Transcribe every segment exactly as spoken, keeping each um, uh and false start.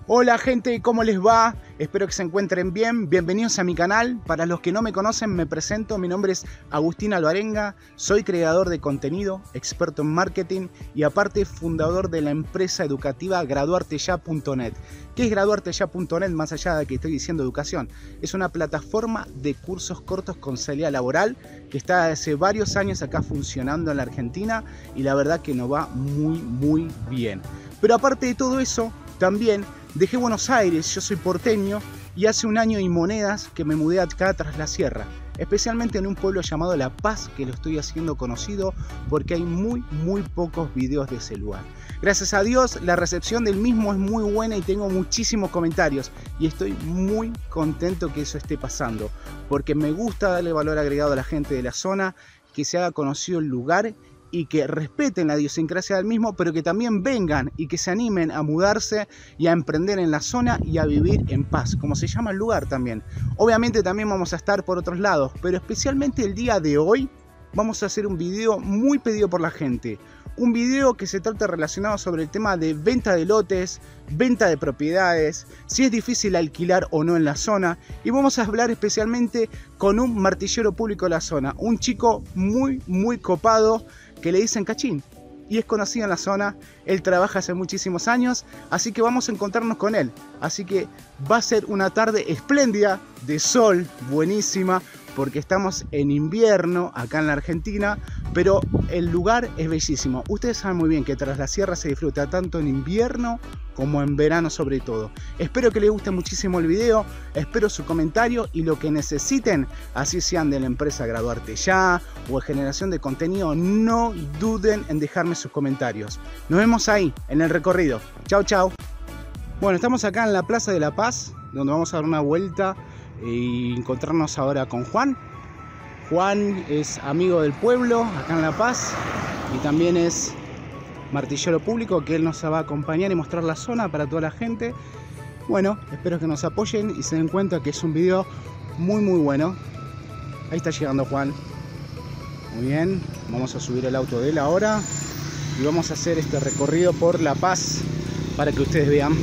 Hola gente, ¿cómo les va? Espero que se encuentren bien. Bienvenidos a mi canal. Para los que no me conocen, me presento. Mi nombre es Agustín Alvarenga. Soy creador de contenido, experto en marketing y aparte fundador de la empresa educativa graduarte ya punto net. ¿Qué es graduarte ya punto net? Más allá de que estoy diciendo educación, es una plataforma de cursos cortos con salida laboral que está hace varios años acá funcionando en la Argentina y la verdad que nos va muy muy bien. Pero aparte de todo eso, también dejé Buenos Aires, yo soy porteño y hace un año y monedas que me mudé acá tras la sierra, especialmente en un pueblo llamado La Paz, que lo estoy haciendo conocido porque hay muy muy pocos videos de ese lugar. Gracias a Dios la recepción del mismo es muy buena y tengo muchísimos comentarios y estoy muy contento que eso esté pasando porque me gusta darle valor agregado a la gente de la zona, que se haga conocido el lugar y que respeten la idiosincrasia del mismo, pero que también vengan y que se animen a mudarse y a emprender en la zona y a vivir en paz, como se llama el lugar también. Obviamente también vamos a estar por otros lados, pero especialmente el día de hoy vamos a hacer un video muy pedido por la gente. Un video que se trata relacionado sobre el tema de venta de lotes, venta de propiedades, si es difícil alquilar o no en la zona. Y vamos a hablar especialmente con un martillero público de la zona, un chico muy muy copado que le dicen Cachín y es conocido en la zona. Él trabaja hace muchísimos años, así que vamos a encontrarnos con él. Así que va a ser una tarde espléndida de sol, buenísima, porque estamos en invierno acá en la Argentina, pero el lugar es bellísimo. Ustedes saben muy bien que tras la sierra se disfruta tanto en invierno como en verano sobre todo. Espero que les guste muchísimo el video, espero su comentario y lo que necesiten, así sean de la empresa Graduarte Ya o de generación de contenido, no duden en dejarme sus comentarios. Nos vemos ahí, en el recorrido. Chau, chau. Bueno, estamos acá en la Plaza de La Paz, donde vamos a dar una vuelta y encontrarnos ahora con Juan. Juan es amigo del pueblo acá en La Paz y también es martillero público, que él nos va a acompañar y mostrar la zona para toda la gente. Bueno, espero que nos apoyen y se den cuenta que es un video muy muy bueno. Ahí está llegando Juan. Muy bien, vamos a subir el auto de él ahora y vamos a hacer este recorrido por La Paz para que ustedes vean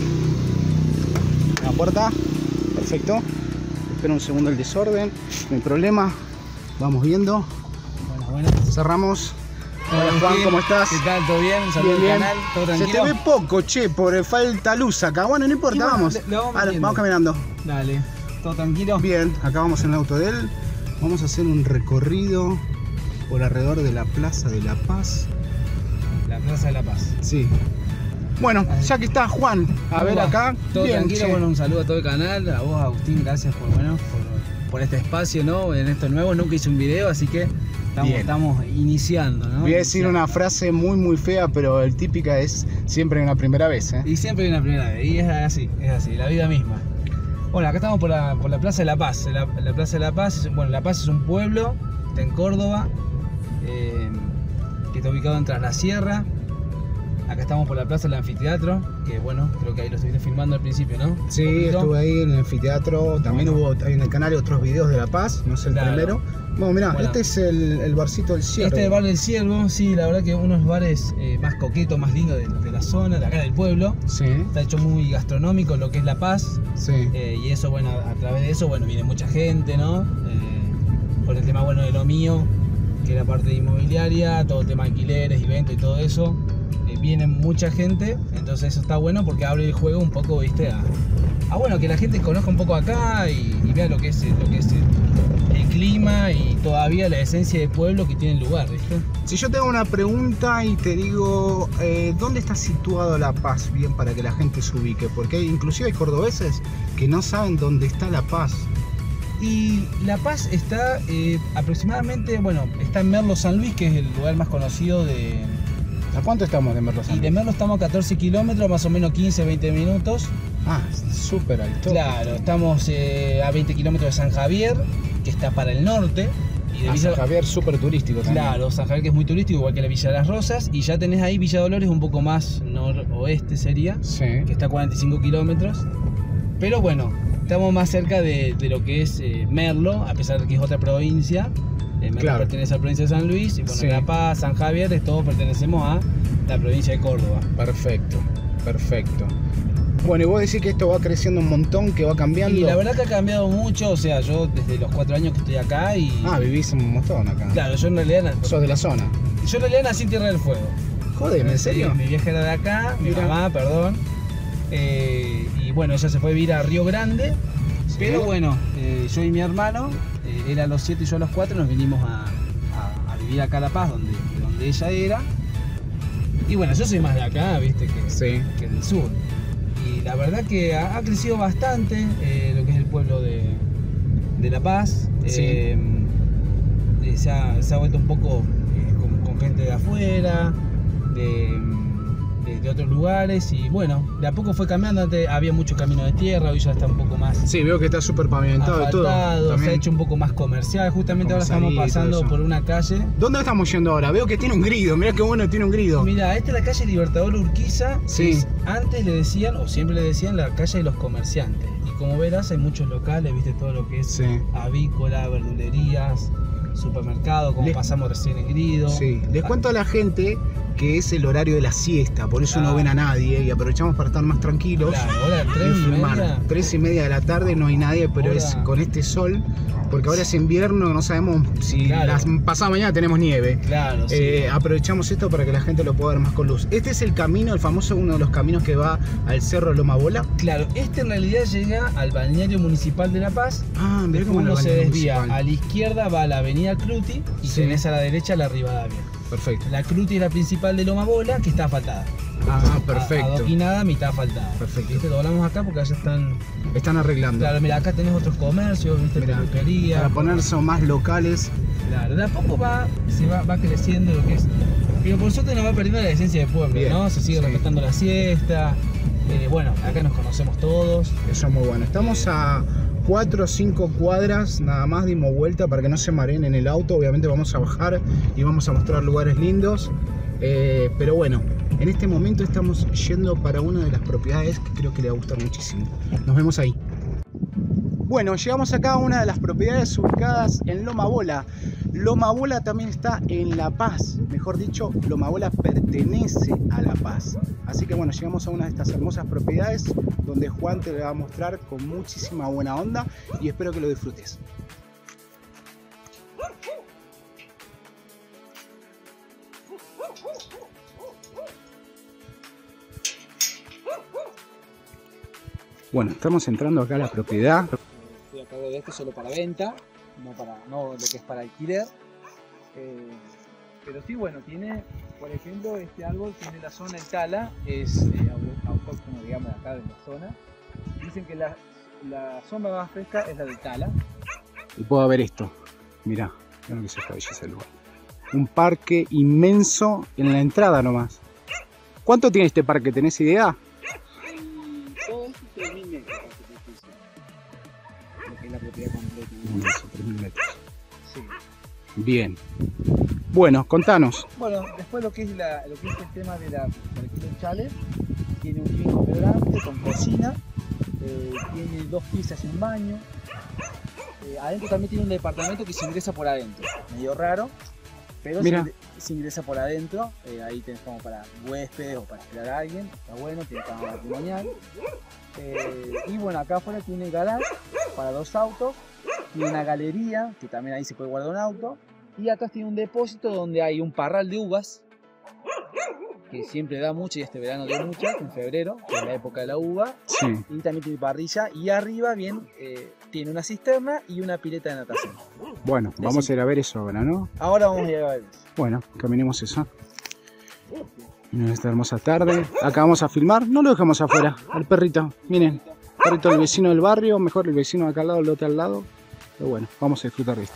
la puerta. Perfecto. Espera un segundo el desorden, no hay problema. Vamos viendo. Bueno, bueno. Cerramos. Hola Juan, ¿cómo estás? ¿Qué tal? ¿Todo bien? Un saludo bien, al bien. canal. ¿Todo tranquilo? Se te ve poco, che, por falta luz acá. Bueno, no importa, bueno, vamos. le, le vamos, Vale, vamos caminando. Dale, ¿todo tranquilo? Bien, acá vamos en el auto de él. Vamos a hacer un recorrido por alrededor de la Plaza de La Paz. La Plaza de La Paz. Sí. Bueno, ya que está Juan, a ver va? acá. Todo bien, tranquilo, che. Bueno, un saludo a todo el canal. A vos, Agustín, gracias por, bueno, por, por este espacio, ¿no? En esto nuevo, nunca hice un video, así que estamos, estamos iniciando, ¿no? Voy a decir una frase muy muy fea, pero el típica es siempre una primera vez, ¿eh? Y siempre hay una primera vez, y es así, es así, la vida misma. Bueno, acá estamos por la, por la Plaza de La Paz. La, la Plaza de La Paz, es, bueno, La Paz es un pueblo, está en Córdoba, eh, que está ubicado en Tras la Sierra. Acá estamos por la Plaza del Anfiteatro, que bueno, creo que ahí lo estuviste filmando al principio, ¿no? Sí, estuve ahí en el anfiteatro. También bueno. Hubo ahí en el canal otros videos de La Paz, no es el claro. primero. Bueno, mirá, bueno, este es el, el barcito del Ciervo. Este es el bar del Ciervo, sí, la verdad que uno de los bares eh, más coquetos, más lindos de, de la zona, de acá del pueblo. Sí. Está hecho muy gastronómico lo que es La Paz. Sí. Eh, y eso, bueno, a través de eso, bueno, viene mucha gente, ¿no? Eh, por el tema, bueno, de lo mío, que es la parte inmobiliaria, todo el tema de alquileres, eventos y todo eso. Viene mucha gente, entonces eso está bueno porque abre el juego un poco, viste, a, a bueno, que la gente conozca un poco acá y, y vea lo que es, lo que es el, el clima y todavía la esencia del pueblo que tiene el lugar, viste. Si yo te hago una pregunta y te digo, eh, ¿dónde está situado La Paz? Bien, para que la gente se ubique, porque hay, inclusive hay cordobeses que no saben dónde está La Paz. Y La Paz está eh, aproximadamente, bueno, está en Merlo San Luis, que es el lugar más conocido de... ¿A cuánto estamos de Merlo San Luis? Y de Merlo estamos a catorce kilómetros, más o menos quince a veinte minutos. Ah, súper alto. Claro, estamos eh, a veinte kilómetros de San Javier, que está para el norte. Y de ah, Villa... San Javier súper turístico también. Claro, San Javier que es muy turístico, igual que la Villa de las Rosas. Y ya tenés ahí Villa Dolores, un poco más noroeste sería, sí. Que está a cuarenta y cinco kilómetros. Pero bueno, estamos más cerca de, de lo que es eh, Merlo, a pesar de que es otra provincia. Eh, claro. Pertenece a la provincia de San Luis y bueno, sí. La Paz, San Javier, todos pertenecemos a la provincia de Córdoba. Perfecto, perfecto. Bueno, y vos decís que esto va creciendo un montón, que va cambiando. Y la verdad que ha cambiado mucho, o sea, yo desde los cuatro años que estoy acá y... Ah, vivís un montón acá. Claro, yo en realidad... Sos de la zona. Yo en realidad nací en Tierra del Fuego. Joder, ¿en serio? Mi vieja era de acá, mi Mira. mamá, perdón. Eh, y bueno, ella se fue a vivir a Río Grande. Sí. Pero bueno, eh, yo y mi hermano, eh, él a los siete y yo a los cuatro, nos vinimos a, a, a vivir acá a La Paz, donde, donde ella era. Y bueno, yo soy más de acá, viste, que, Sí. que del sur. Y la verdad que ha, ha crecido bastante eh, lo que es el pueblo de, de La Paz. Sí. Eh, eh, se, ha, se ha vuelto un poco eh, con, con gente de afuera, de, de, de otros lugares. Y bueno, de a poco fue cambiando. Antes había mucho camino de tierra, hoy ya está un poco más Sí, veo que está súper pavimentado y todo. asfaltado, se ha También. hecho un poco más comercial. Justamente ahora estamos Comercialito, pasando eso. por una calle. ¿Dónde estamos yendo ahora? Veo que tiene un grido, mirá qué bueno, tiene un grido. Mira, esta es la calle Libertador Urquiza. Sí. Es- antes le decían, o siempre le decían, la calle de los comerciantes. Y como verás, hay muchos locales, viste todo lo que es Sí. avícola, verdulerías, supermercado, como Les- pasamos recién en Grido. Sí, les cuento a la gente que es el horario de la siesta, por eso Claro. no ven a nadie y aprovechamos para estar más tranquilos. Claro, ahora tres y y filmar. media. Tres y media de la tarde no hay nadie, pero Ahora- es con este sol, porque ahora es invierno, no sabemos si Claro. las pasada mañana tenemos nieve. Claro, sí. Eh, aprovechamos esto para que la gente lo pueda ver más con luz. Este es el camino, el famoso, uno de los caminos que va al Cerro Loma Bola. Claro, este en realidad llega al balneario municipal de La Paz. Ah, mirá cómo Uno la se balneario desvía municipal. a la izquierda, va a la avenida Cluti y Sí. tenés a la derecha la Rivadavia. Perfecto. La Cluti es la principal de Loma Bola, que está asfaltada. Ah, A- perfecto. Adoquinada, mitad asfaltada. Perfecto. ¿Viste? Doblamos acá porque allá están. Están arreglando. Claro, mira, acá tenés otros comercios, ¿viste? Mirá, Peluquería. para ponerse más locales. Claro, de a poco va, se va, va creciendo lo que es. Pero por suerte no va perdiendo la esencia de pueblo, Bien, ¿no? Se sigue sí. respetando la siesta. Eh, bueno, acá nos conocemos todos. Eso es muy bueno. Estamos a cuatro o cinco cuadras nada más, dimos vuelta para que no se mareen en el auto. Obviamente vamos a bajar y vamos a mostrar lugares lindos. Eh, pero bueno, en este momento estamos yendo para una de las propiedades que creo que le va a gustar muchísimo. Nos vemos ahí. Bueno, llegamos acá a una de las propiedades ubicadas en Loma Bola. Loma Bola también está en La Paz, mejor dicho, Loma Bola pertenece a La Paz. Así que bueno, llegamos a una de estas hermosas propiedades donde Juan te va a mostrar con muchísima buena onda y espero que lo disfrutes. Bueno, estamos entrando acá a la propiedad. Estoy a cargo de esto solo para venta, no para no lo que es para alquiler. Eh, pero sí, bueno, tiene, por ejemplo, este árbol tiene la zona del tala, es eh, au- autóctono, digamos, de acá de la zona. Dicen que la, la sombra más fresca es la del tala. Y puedo ver esto. Mirá, mirá lo que es esta belleza del lugar. Un parque inmenso en la entrada nomás. ¿Cuánto tiene este parque? ¿Tenés idea? Y todo esto es tres mil metros, lo que es la propiedad completa, ¿no? Inmenso, tres mil metros. Sí. Bien. Bueno, contanos. Bueno, después lo que es, la, lo que es el tema de la por ejemplo, el chalet, tiene un living grande con cocina, eh, tiene dos piezas y un baño. Eh, adentro también tiene un departamento que se ingresa por adentro, medio raro, pero se, Mira. ingre- se ingresa por adentro. Eh, ahí tenés como para huéspedes o para esperar a alguien, está bueno, tiene cama matrimonial. Eh, y bueno, acá afuera tiene garage para dos autos, tiene una galería que también ahí se puede guardar un auto. Y atrás tiene un depósito donde hay un parral de uvas, que siempre da mucha y este verano dio mucha, en febrero, que es la época de la uva. Sí. Y también tiene parrilla y arriba bien eh, tiene una cisterna y una pileta de natación. Bueno, vamos a ir a ver eso ahora, ¿no? Ahora vamos a ir a ver eso. Bueno, caminemos eso. Miren esta hermosa tarde. Acá vamos a filmar. No lo dejamos afuera. Al perrito. Miren. Perrito del vecino del barrio. Mejor el vecino de acá al lado, el otro al lado. Pero bueno, vamos a disfrutar de esto.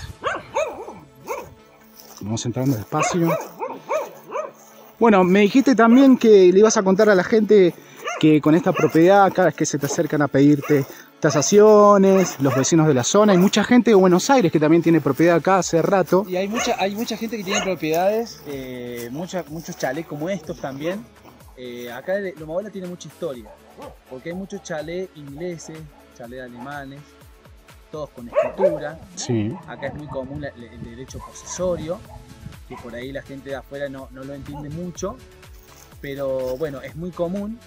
Vamos entrando despacio. Bueno, me dijiste también que le ibas a contar a la gente que con esta propiedad, cada vez que se te acercan a pedirte tasaciones, los vecinos de la zona, hay mucha gente de Buenos Aires que también tiene propiedad acá hace rato. Y hay mucha, hay mucha gente que tiene propiedades, eh, mucha, muchos chalés como estos también. Eh, acá de Loma Bola tiene mucha historia, porque hay muchos chalés ingleses, chalés alemanes, todos con escritura. Sí. Acá es muy común la- el derecho posesorio, que por ahí la gente de afuera no, no lo entiende mucho, pero bueno, es muy común.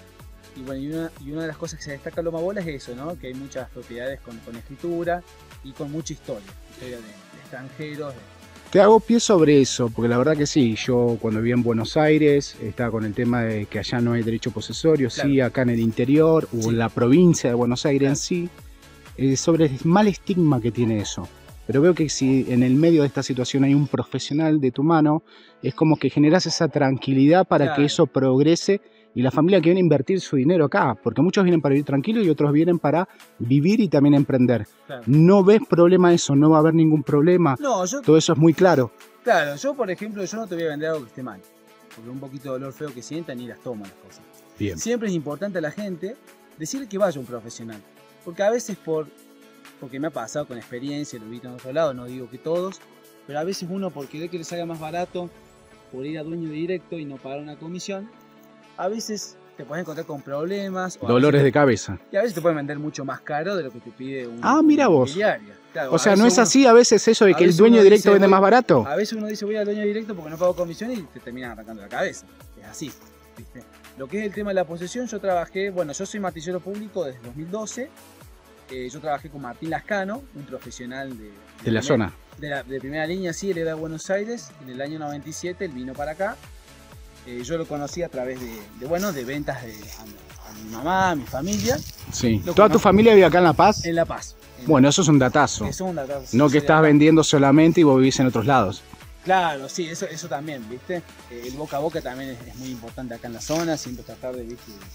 Y bueno, y una, y una de las cosas que se destaca en Loma Bola es eso, ¿no? Que hay muchas propiedades con, con escritura y con mucha historia, historia de, de extranjeros. De... Te hago pie sobre eso, porque la verdad que sí, yo cuando vivía en Buenos Aires estaba con el tema de que allá no hay derecho posesorio, claro. Sí, acá en el interior o sí. En la provincia de Buenos Aires claro. En sí, eh, sobre el mal estigma que tiene eso. Pero veo que si en el medio de esta situación hay un profesional de tu mano, es como que generas esa tranquilidad para claro. Que eso progrese y la familia que viene a invertir su dinero acá, porque muchos vienen para vivir tranquilos y otros vienen para vivir y también emprender. Claro. ¿No ves problema eso? ¿No va a haber ningún problema? No, yo... Todo eso es muy claro. Claro, yo por ejemplo, yo no te voy a vender algo que esté mal, porque un poquito de dolor feo que sientan y las toman las cosas. Bien. Siempre es importante a la gente decirle que vaya un profesional, porque a veces por... porque me ha pasado con experiencia, lo he visto en otro lado, no digo que todos, pero a veces uno por querer que les salga más barato, por ir a dueño directo y no pagar una comisión, a veces te puedes encontrar con problemas. O Dolores te, de cabeza. Y a veces te pueden vender mucho más caro de lo que te pide un Ah, mira vos. Claro, o sea, ¿no es uno, así a veces eso de que el dueño directo dice, vende voy, más barato? A veces uno dice voy al dueño directo porque no pago comisión y te terminan arrancando la cabeza. Es así, ¿viste? Lo que es el tema de la posesión, yo trabajé, bueno, yo soy martillero público desde dos mil doce. Eh, yo trabajé con Martín Lascano, un profesional de, de, de la primer, zona. De, la, de primera línea, sí, él era de Buenos Aires. En el año noventa y siete él vino para acá. Eh, yo lo conocí a través de, de, bueno, de ventas de, a, a mi mamá, a mi familia. Sí. ¿Toda conocí. Tu familia vive acá en La Paz? En La Paz. En bueno, La... eso es un datazo. Eso es un datazo. No que estás vendiendo solamente y vos vivís en otros lados. Claro, sí, eso, eso también, ¿viste? Eh, el boca a boca también es, es muy importante acá en la zona, siempre tratar de, ¿viste? De, de,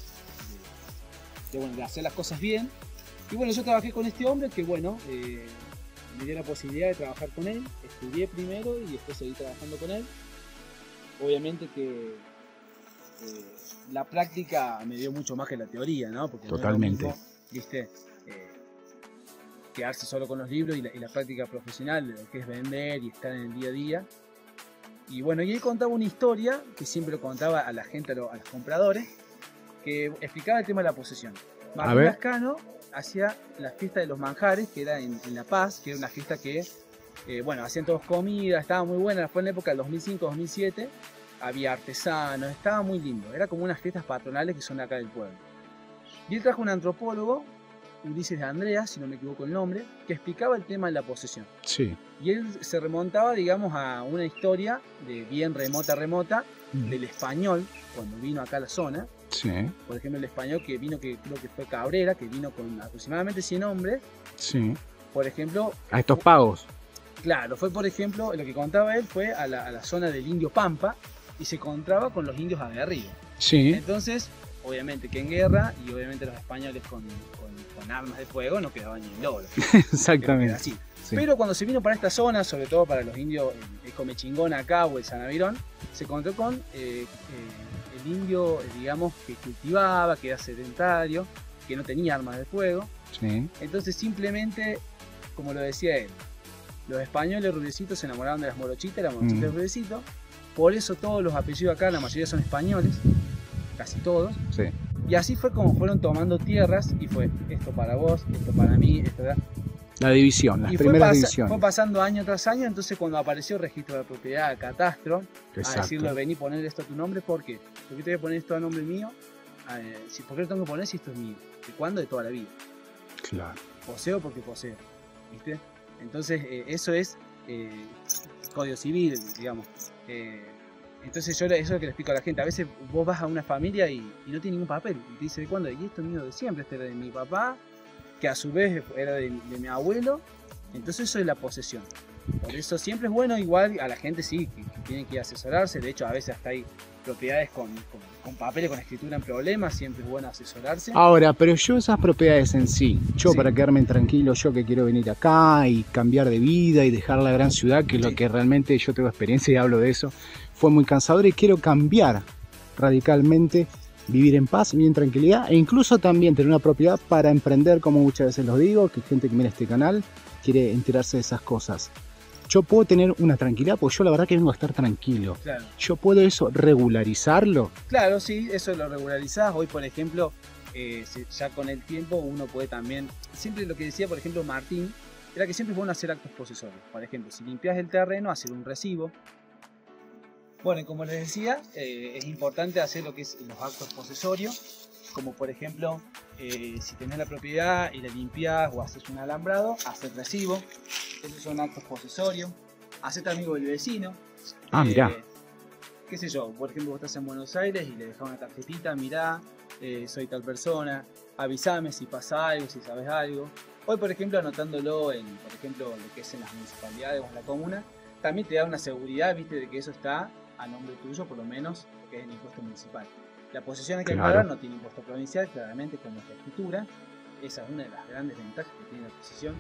de, bueno, de hacer las cosas bien. Y bueno, yo trabajé con este hombre que, bueno, eh, me dio la posibilidad de trabajar con él. Estudié primero y después seguí trabajando con él. Obviamente que eh, la práctica me dio mucho más que la teoría, ¿no? Porque totalmente. No es lo mismo, ¿viste? Eh, quedarse solo con los libros y la, y la práctica profesional de lo que es vender y estar en el día a día. Y bueno, y él contaba una historia que siempre lo contaba a la gente, a, lo, a los compradores, que explicaba el tema de la posesión. Martín Lascano hacía la fiesta de los manjares, que era en, en La Paz, que era una fiesta que, eh, bueno, hacían todos comida, estaba muy buena, fue en la época del dos mil cinco dos mil siete, había artesanos, estaba muy lindo, era como unas fiestas patronales que son de acá del pueblo. Y él trajo un antropólogo, Ulises de Andrea, si no me equivoco el nombre, que explicaba el tema de la posesión. Sí. Y él se remontaba, digamos, a una historia de bien remota, remota, mm. del español, cuando vino acá a la zona. Sí. Por ejemplo, el español que vino, que creo que fue Cabrera, que vino con aproximadamente cien hombres. Sí. Por ejemplo... A estos pagos. Claro, fue por ejemplo, lo que contaba él fue a la, a la zona del Indio Pampa y se encontraba con los indios aguerridos. Sí. Entonces, obviamente que en guerra y obviamente los españoles con, con, con armas de fuego no quedaban ni en logro. Exactamente. Así. Sí. Pero cuando se vino para esta zona, sobre todo para los indios, el Comechingón acá o el Sanavirón, se encontró con... Eh, eh, el indio, digamos, que cultivaba, que era sedentario, que no tenía armas de fuego. Sí. Entonces simplemente, como lo decía él, los españoles rubiecitos se enamoraron de las morochitas, las morochitas mm. rubiecitos. Por eso todos los apellidos acá, la mayoría son españoles, casi todos. Sí. Y así fue como fueron tomando tierras y fue esto para vos, esto para mí, esto para... La división, las y primeras fue divisiones. Fue pasando año tras año, entonces cuando apareció el registro de propiedad, catastro, exacto. A decirle, vení, poner esto a tu nombre, ¿por qué? ¿Por qué te voy a poner esto a nombre mío? Eh, ¿Por qué lo tengo que poner si esto es mío? ¿De cuándo? De toda la vida. Claro. Poseo porque poseo, ¿viste? Entonces, eh, eso es eh, código civil, digamos. Eh, entonces yo eso es lo que le explico a la gente. A veces vos vas a una familia y, y no tiene ningún papel. Y te dice, ¿de cuándo? Y esto es mío de siempre, este era de mi papá, que a su vez era de, de mi abuelo. Entonces eso es la posesión. Por eso siempre es bueno, igual a la gente sí, que, que tienen que asesorarse. De hecho, a veces hasta hay propiedades con, con, con papeles, con escritura en problemas, siempre es bueno asesorarse. Ahora, pero yo esas propiedades en sí, yo sí. para quedarme tranquilo, yo que quiero venir acá y cambiar de vida y dejar la gran ciudad, que es sí. lo que realmente yo tengo experiencia y hablo de eso, fue muy cansador y quiero cambiar radicalmente, vivir en paz, vivir en tranquilidad e incluso también tener una propiedad para emprender, como muchas veces los digo, que gente que mira este canal quiere enterarse de esas cosas. Yo puedo tener una tranquilidad, porque yo la verdad que vengo a estar tranquilo. Claro. Yo puedo eso regularizarlo. Claro, sí, eso lo regularizás. Hoy, por ejemplo, eh, ya con el tiempo uno puede también... Siempre lo que decía, por ejemplo, Martín, era que siempre es bueno hacer actos posesorios. Por ejemplo, si limpias el terreno, hacer un recibo. Bueno, y como les decía, eh, es importante hacer lo que es los actos posesorios. como por ejemplo, eh, si tenés la propiedad y la limpiás o haces un alambrado, hacer recibo. Esos son actos posesorios. Hacerte amigo del vecino. Ah, eh, mirá. Qué sé yo, por ejemplo, vos estás en Buenos Aires y le dejás una tarjetita, mirá, eh, soy tal persona, avísame si pasa algo, si sabes algo. Hoy, por ejemplo, anotándolo en, por ejemplo, lo que es en las municipalidades o en la comuna, también te da una seguridad, viste, de que eso está a nombre tuyo, por lo menos, que es el impuesto municipal. La posesión hay que Claro. pagar, no tiene impuesto provincial, claramente, como es la escritura. Esa es una de las grandes ventajas que tiene la posesión.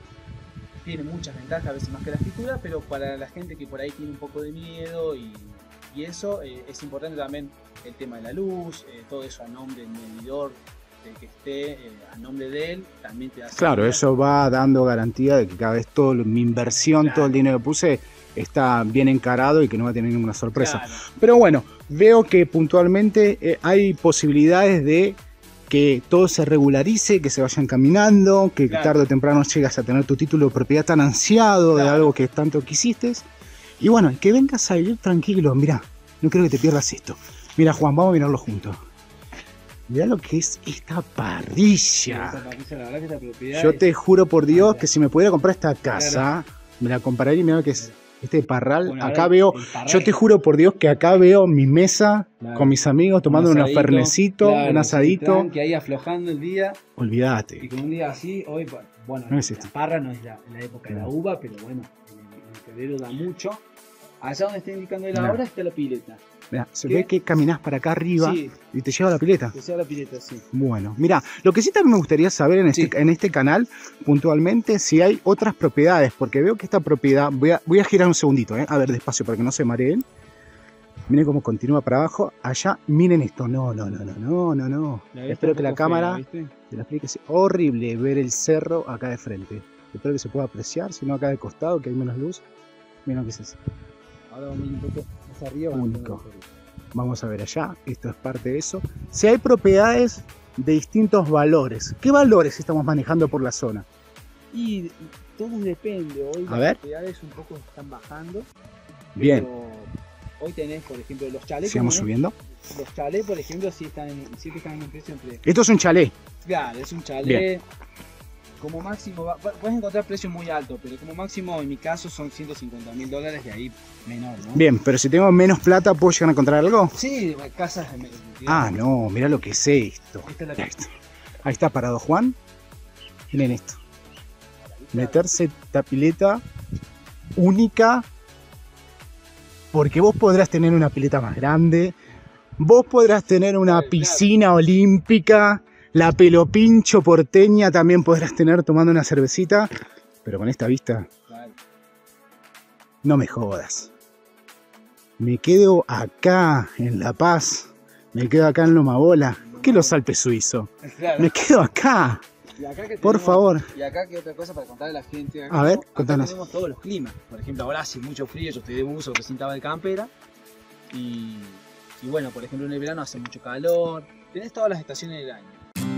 Tiene muchas ventajas, a veces más que la escritura, pero para la gente que por ahí tiene un poco de miedo y, y eso, eh, es importante también el tema de la luz, eh, todo eso a nombre del medidor, del que esté eh, a nombre de él, también te da Claro, seguridad. eso va dando garantía de que cada vez todo lo- mi inversión, Claro. todo el dinero que puse está bien encarado y que no va a tener ninguna sorpresa. Claro. Pero bueno, veo que puntualmente eh, hay posibilidades de que todo se regularice, que se vayan caminando, que Claro. tarde o temprano llegas a tener tu título de propiedad tan ansiado de Claro. algo que tanto quisiste. Y bueno, que vengas a vivir tranquilo. Mirá, no creo que te pierdas esto. Mira, Juan, vamos a mirarlo juntos. Mirá lo que es esta parrilla. Esta parrilla, la verdad que esta propiedad Yo es- te juro por Dios que si me pudiera comprar esta casa, me la compraría y mira que es este parral. Bueno, Acá ahora veo, el parral. yo te juro por Dios que acá veo mi mesa Claro. con mis amigos tomando Un un asadito, fernecito, claro, un asadito. Que ahí aflojando el día. Y Olvídate. con un día así, hoy, bueno, No es la esto. parra no es la, la época de la No. uva, pero bueno, en, en febrero da mucho. Allá donde está indicando la Mirá. hora está la pileta. Mirá, se ¿Qué? ve que caminás para acá arriba Sí, y te lleva a la pileta. que sea la pileta, sí. Bueno, mira, lo que sí también me gustaría saber en este, Sí. en este canal, puntualmente, si hay otras propiedades, porque veo que esta propiedad, voy a, voy a girar un segundito, ¿eh? A ver, despacio para que no se mareen. Miren cómo continúa para abajo. Allá, miren esto. No, no, no, no, no, no, no. La vista Espero un que la poco fea, cámara ¿viste? te la explique. Es horrible ver el cerro acá de frente. Espero que se pueda apreciar, si no acá de costado, que hay menos luz. Miren qué es eso. Ahora vamos a ir un poco más arriba. vamos a Único. poner la Vamos a ver allá, esto es parte de eso. Si hay propiedades de distintos valores, ¿qué valores estamos manejando por la zona? Y todo depende. Hoy A las ver. propiedades un poco están bajando. Bien, Pero hoy tenés, por ejemplo, los chalés. sigamos como subiendo. es- Los chalés, por ejemplo, sí están en, sí que están en un precio entre. Esto es un chalet. Claro, es un chalet. Bien. Como máximo, va- va- puedes encontrar precios muy altos, pero como máximo en mi caso son ciento cincuenta mil dólares, de ahí menor, ¿no? Bien, pero si tengo menos plata, ¿puedo llegar a encontrar algo? Sí, casas. de- Ah, digamos, no, mirá lo que es esto. Esta es la Mirá esto. Ahí está parado Juan. Miren esto. Meterse esta pileta única. Porque vos podrás tener una pileta más grande. Vos podrás tener una Claro, piscina olímpica. La pelopincho porteña también podrás tener tomando una cervecita. Pero con esta vista, Claro. no me jodas. Me quedo acá en La Paz. Me quedo acá en Lomabola. ¿Qué los Alpes suizos? Claro. Me quedo acá. Y acá que Por tenemos- favor. Y acá que otra cosa para contarle a la gente. Acá A ver, tenemos- acá contanos. tenemos todos los climas. Por ejemplo, ahora hace mucho frío, yo estoy de buzo, recién estaba de campera. Y, y bueno, por ejemplo, en el verano hace mucho calor. Tenés todas las estaciones del año.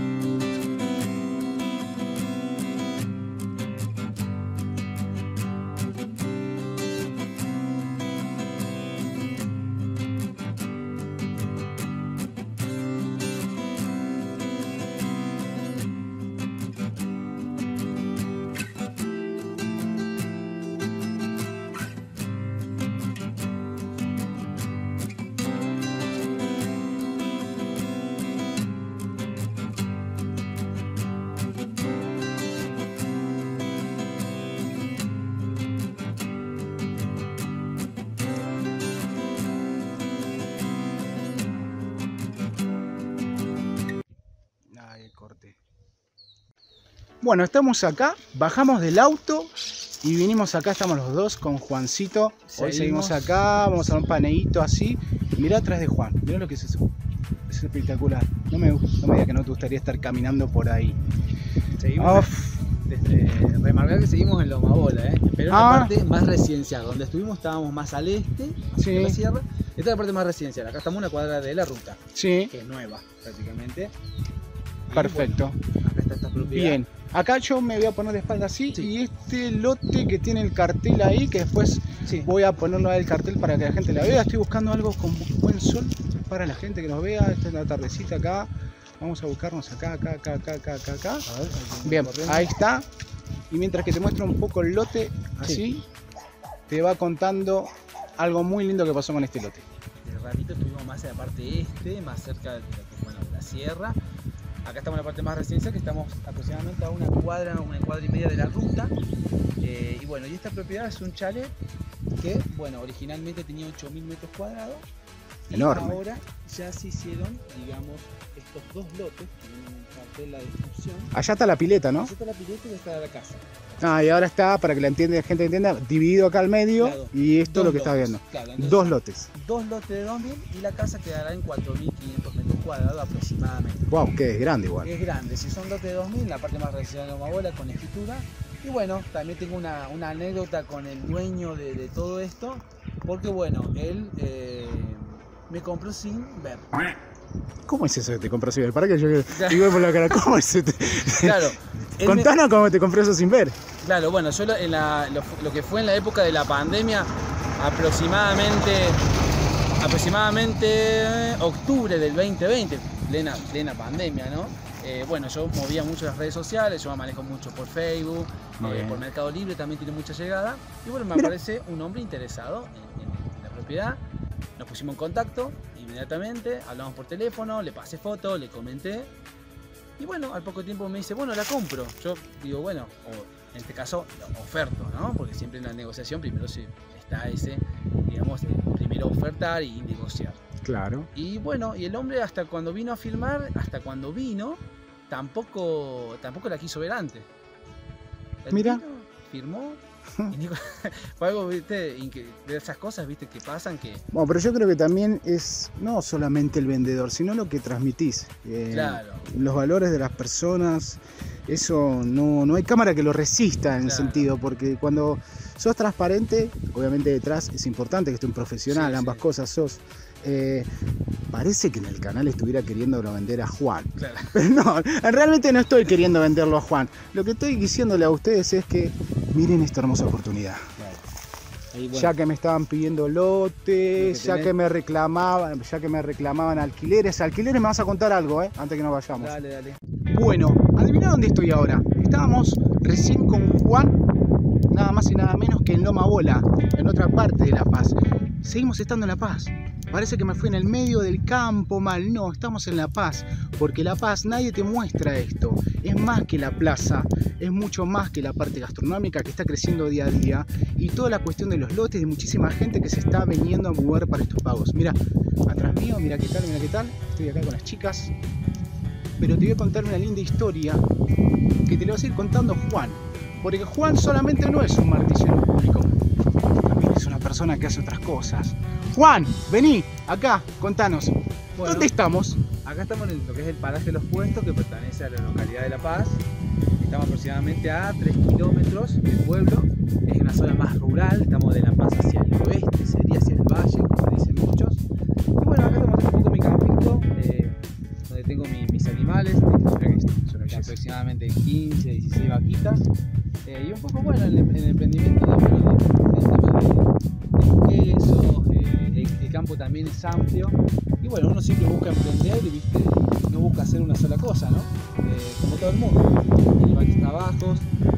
Ay, corte. Bueno, estamos acá, bajamos del auto y vinimos acá, estamos los dos con Juancito. Hoy seguimos Seguimos. acá, vamos a dar un paneíto así. Mirá atrás de Juan, mirá lo que es eso. Es espectacular. No me, no me digas que no te gustaría estar caminando por ahí. Seguimos. Uf, Desde, remarcar que seguimos en Lomabola, ¿eh? Pero en Ah. la parte más residencial. Donde estuvimos estábamos más al este, Sí. de la sierra. Esta es la parte más residencial. Acá estamos a una cuadra de la ruta, sí, que es nueva prácticamente. Y perfecto. bueno, acá está esta propiedad. Bien. Acá yo me voy a poner de espalda así Sí. y este lote que tiene el cartel ahí, que después Sí. voy a ponerlo ahí el cartel para que la gente la vea. Estoy buscando algo con buen sol para la gente que nos vea. Esta es la tardecita acá. Vamos a buscarnos acá, acá, acá, acá, acá, acá, acá. A ver, ahí Bien, corriendo. ahí está. Y mientras que te muestro un poco el lote, así, Sí. te va contando algo muy lindo que pasó con este lote. De ratito estuvimos más en la parte este, más cerca de lo que bueno, la sierra. Acá estamos en la parte más residencial, que estamos aproximadamente a una cuadra, una cuadra y media de la ruta. Eh, y bueno, y esta propiedad es un chalet que, bueno, originalmente tenía ocho mil metros cuadrados. Y Enorme. ahora ya se hicieron, digamos, estos dos lotes que vienen en cartel la descripción. Allá está la pileta, ¿no? Aquí está la pileta y ya está la casa. Ah, y ahora está, para que la, entienda, la gente entienda, dividido acá al medio. Claro. Y esto es Dos lo que estás lotes. viendo. Claro, entonces, Dos lotes. Dos lotes de dos mil y la casa quedará en cuatro mil quinientos metros cuadrados aproximadamente. Wow, que es grande igual. Es grande, si son lotes de dos mil, la parte más residencial de Lomabola con escritura. Y bueno, también tengo una, una anécdota con el dueño de, de todo esto, porque bueno, él eh, me compró sin ver. ¿Cómo es eso que te compró sin ver? Para que yo digo por la cara, ¿cómo es eso? Claro, él me- Contanos cómo te compró eso sin ver. Claro, bueno, yo lo, en la- lo, lo que fue en la época de la pandemia, aproximadamente, aproximadamente eh, octubre del veinte veinte, plena, plena pandemia, ¿no? Eh, bueno, yo movía mucho las redes sociales, yo me manejo mucho por Facebook, Muy eh, bien. por Mercado Libre también tiene mucha llegada. Y bueno, me Mira. aparece un hombre interesado en, en- en la propiedad. Nos pusimos en contacto inmediatamente, hablamos por teléfono, le pasé fotos, le comenté. Y bueno, al poco tiempo me dice, bueno, la compro. Yo digo, bueno, o en este caso, oferto, ¿no? Porque siempre en la negociación primero sí está ese, digamos, eh, primero ofertar y negociar. Claro. Y bueno, y el hombre hasta cuando vino a firmar, hasta cuando vino, tampoco, tampoco la quiso ver antes. Él Mira. vino, firmó, y dijo- fue algo, viste, inque- de esas cosas, viste, que pasan que, Bueno, pero yo creo que también es no solamente el vendedor, sino lo que transmitís. Eh, claro, Los valores de las personas, eso no, no hay cámara que lo resista en el Claro. sentido, porque cuando sos transparente, obviamente detrás es importante que esté un profesional, Sí, ambas sí. cosas sos. Eh, parece que en el canal estuviera queriéndolo vender a Juan. claro. Pero no, realmente no estoy queriendo venderlo a Juan. Lo que estoy diciéndole a ustedes es que miren esta hermosa oportunidad. claro. Ahí, bueno, Ya que me estaban pidiendo lotes, Lo que ya tenés. que me reclamaban, ya que me reclamaban alquileres. Alquileres me vas a contar algo, ¿eh? Antes que nos vayamos. dale, dale. Bueno, adivina dónde estoy ahora. Estábamos recién con Juan, nada más y nada menos que en Lomabola, en otra parte de La Paz. Seguimos estando en La Paz. Parece que me fui en el medio del campo mal. No, estamos en La Paz, porque La Paz nadie te muestra esto. Es más que la plaza, es mucho más que la parte gastronómica que está creciendo día a día y toda la cuestión de los lotes de muchísima gente que se está veniendo a mover para estos pagos. Mira, atrás mío, mira qué tal, mira qué tal. Estoy acá con las chicas. Pero te voy a contar una linda historia que te lo va a ir contando Juan. Porque Juan solamente no es un martillo en público, también es una persona que hace otras cosas. Juan, vení, acá, contanos. Bueno, ¿Dónde estamos? acá estamos en lo que es el paraje de los puestos, que pertenece a la localidad de La Paz. Estamos aproximadamente a tres kilómetros del pueblo. Es una zona más rural, estamos de La Paz hacia el oeste, sería hacia el valle, como dicen muchos. Y bueno, acá estamos haciendo un poco mi campito, eh, donde tengo mi- mis animales. Tengo acá aproximadamente quince, dieciséis vaquitas. Eh, y un poco, bueno, el, el emprendimiento de, bueno, de, del tema de, de quesos, eh, el, el campo también es amplio. Y bueno, uno siempre busca emprender y, ¿viste? No busca hacer una sola cosa, ¿no? Eh, como todo el mundo. Tiene varios trabajos.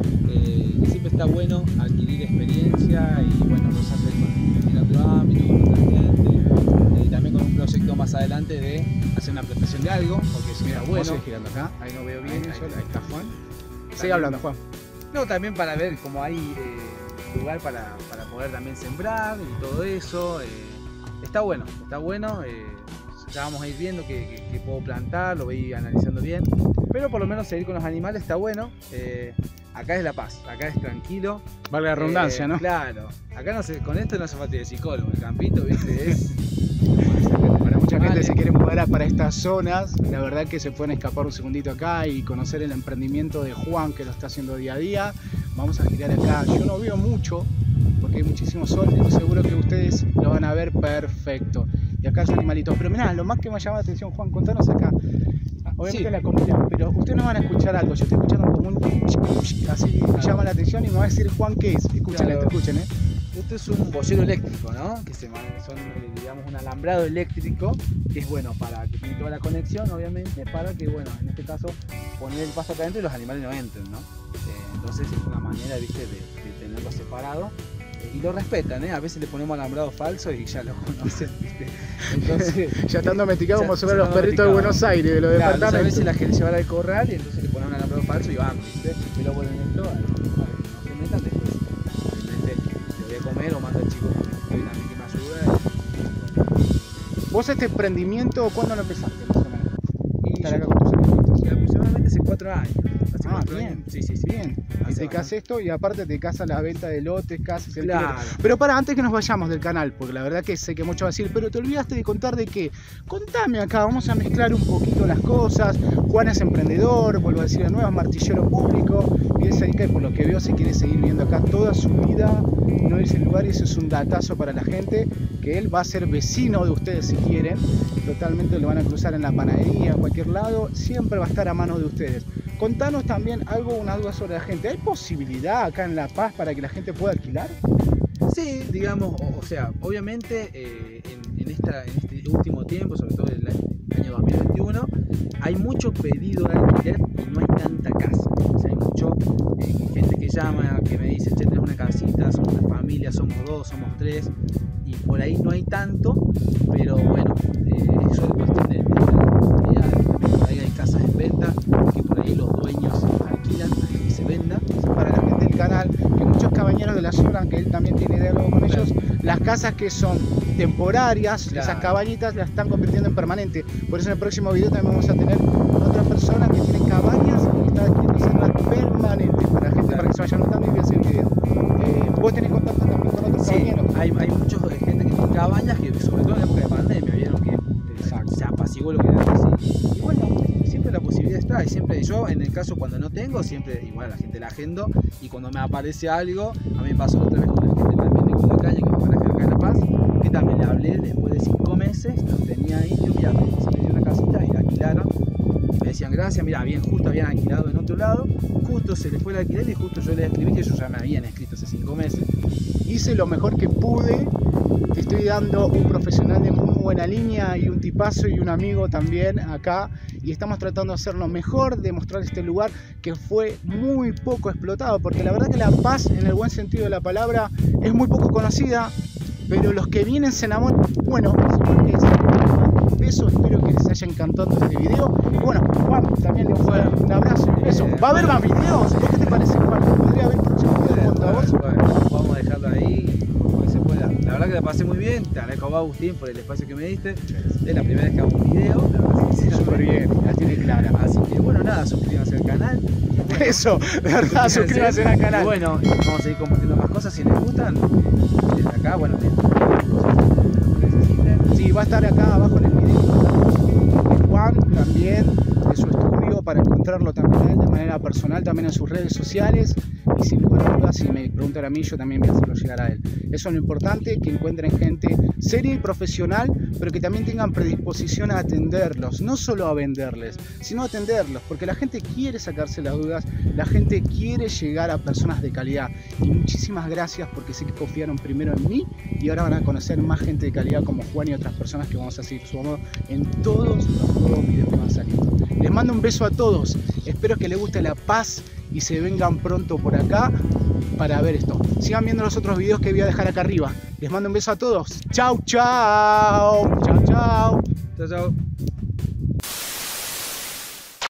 Eh, y siempre está bueno adquirir experiencia y bueno, rozarse con, en otro ámbito, con otra gente. Eh, y también con un proyecto más adelante de hacer una prestación de algo, porque eso está bueno. Vamos a ir girando acá. Ahí no veo bien. Ahí, eso. ahí- ahí está Juan. Sigue También- hablando, Juan. No, también para ver cómo hay eh, lugar para, para poder también sembrar y todo eso. eh, está bueno, está bueno. eh, ya vamos a ir viendo qué, qué- qué puedo plantar, lo voy a ir analizando bien. Pero por lo menos seguir con los animales está bueno. eh, acá es La Paz, acá es tranquilo. Valga la redundancia, Eh, ¿no? Claro, acá no se, con esto no hace falta de psicólogo. El campito, viste, es. Para mucha gente Vale. se quiere mudar para estas zonas, la verdad que se pueden escapar un segundito acá y conocer el emprendimiento de Juan que lo está haciendo día a día. Vamos a girar acá. Yo no veo mucho porque hay muchísimo sol, pero seguro que ustedes lo van a ver perfecto. Y acá hay animalitos. Pero mirá, lo más que me llama la atención, Juan, contanos acá. Obviamente Sí. la comida, pero ustedes no van a escuchar algo. Yo estoy escuchando como un así me llama la atención y me va a decir Juan qué es. Escuchen Claro. esto, escuchen, eh. Esto es un boyero eléctrico, ¿no? Que se son, digamos, un alambrado eléctrico que es bueno para que tiene toda la conexión, obviamente, para que, bueno, en este caso, poner el paso acá adentro y los animales no entren, ¿no? Eh, entonces es una manera, viste, de, de tenerlo separado. Y lo respetan, ¿eh? A veces le ponemos alambrado falso y ya lo conocen, ¿viste? Entonces, ya están domesticados como si fueran los perritos de Buenos Aires, de los claro, departamentos. A veces la quieren llevar al corral y entonces le ponen un alambrado falso y van, ¿viste? Y lo ponen dentro, para que no se metan después. Obviamente le voy a comer o mando al chico que viene a mí que me ayuda. Y... ¿Vos este emprendimiento cuándo lo empezaste, más o menos? Y Estar yo, acá con tus amiguitos. y aproximadamente hace cuatro años. Hace Ah, cuatro bien. años. Sí, sí, sí. Bien. Y te casas esto y aparte te casas la venta de lotes, casas, el Claro. alquiler. Pero para, antes que nos vayamos del canal, porque la verdad que sé que mucho va a decir, pero te olvidaste de contar de qué. Contame acá, vamos a mezclar un poquito las cosas. Juan es emprendedor, vuelvo a decir de nuevo, es martillero público. Y él se dedica, y por lo que veo, se quiere seguir viviendo acá toda su vida, no irse al lugar, y eso es un datazo para la gente, que él va a ser vecino de ustedes si quieren. Totalmente lo van a cruzar en la panadería, en cualquier lado, siempre va a estar a mano de ustedes. Contanos también algo, una duda sobre la gente. ¿Hay posibilidad acá en La Paz para que la gente pueda alquilar? Sí, digamos, o, o sea, obviamente eh, en, en, esta, en este último tiempo, sobre todo el año dos mil veintiuno, hay mucho pedido de alquiler y no hay tanta casa. O sea, hay mucho eh, gente que llama, que me dice, che, tenés una casita, somos una familia, somos dos, somos tres, y por ahí no hay tanto, pero bueno, eh, eso es cuestión de, de la comunidad. Por ahí hay casas en venta que por ahí los dueños alquilan a que se venda. Para la gente del canal, que muchos cabañeros de la zona, que él también tiene diálogo con ellos, las casas que son temporarias, Claro. esas cabañitas las están convirtiendo en permanente. Por eso en el próximo video también vamos a tener otra persona que tiene cabañas y está queriendo hacerlas permanentes para la gente, Claro. para que se vayan notando y vean el video. Eh, ¿Vos tenés contacto también con otros Sí, cabañeros? hay, hay mucha gente que tiene cabañas que, sobre todo en época de pandemia, vieron que Exacto. se apaciguó lo que era así. Y bueno, siempre la posibilidad está. Y siempre yo, en el caso cuando no tengo, siempre igual a la gente la agendo. Y cuando me aparece algo, a mí me pasó otra vez con la gente también de Cuba Calle, que me aparece acá en La Paz, que también le hablé después de cinco meses, los tenía ahí, yo mira, se me dio una casita y la alquilaron. Y me decían gracias, mira, bien, justo habían alquilado en otro lado, justo se les fue el alquiler y justo yo les escribí que ellos ya me habían escrito hace cinco meses. Hice lo mejor que pude, te estoy dando un profesional de muy buena línea y un tipazo y un amigo también acá, y estamos tratando de hacer lo mejor, de mostrar este lugar que fue muy poco explotado, porque la verdad que La Paz, en el buen sentido de la palabra, es muy poco conocida, pero los que vienen se enamoran. Bueno, un beso, espero que les haya encantado este video, y bueno, Juan, también le voy a dar un abrazo y un beso. ¿Va a haber más videos? ¿Vos qué te parece, Juan? ¿Podría haber próximo video junto a vos? Bueno, vamos a dejarlo ahí como que se pueda. La verdad que la pasé muy bien, te agradezco a vos, Agustín, por el espacio que me diste. Es la primera vez que hago un video, la verdad que sí, Súper bien, la tiene clara. Así que bueno, nada, suscríbanse al canal. Eso, de verdad, suscríbanse al canal. Y bueno, vamos a seguir compartiendo más cosas si les gustan. Desde acá, bueno, bien. Sí, va a estar acá abajo en el video de Juan, también de su estudio, para encontrarlo también a él de manera personal, también en sus redes sociales. Y sin lugar a dudas, si me preguntan a mí, yo también voy a hacerlo llegar a él. Eso es lo importante, que encuentren gente seria y profesional, pero que también tengan predisposición a atenderlos, no solo a venderles, sino a atenderlos, porque la gente quiere sacarse las dudas, la gente quiere llegar a personas de calidad. Y muchísimas gracias, porque sé que confiaron primero en mí y ahora van a conocer más gente de calidad como Juan y otras personas que vamos a seguir sumando en todos los nuevos videos que van saliendo. Les mando un beso a todos, espero que les guste La Paz y se vengan pronto por acá para ver esto. Sigan viendo los otros videos que voy a dejar acá arriba. Les mando un beso a todos. Chau, chau. Chau, chau. Chao, chao.